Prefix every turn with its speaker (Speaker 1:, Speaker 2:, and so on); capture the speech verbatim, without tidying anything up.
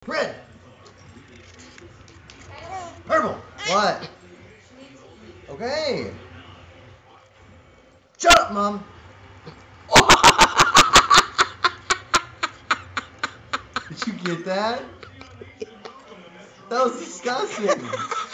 Speaker 1: Red. Purple. What? Okay. Shut up, Mom. Did you get that? That was disgusting.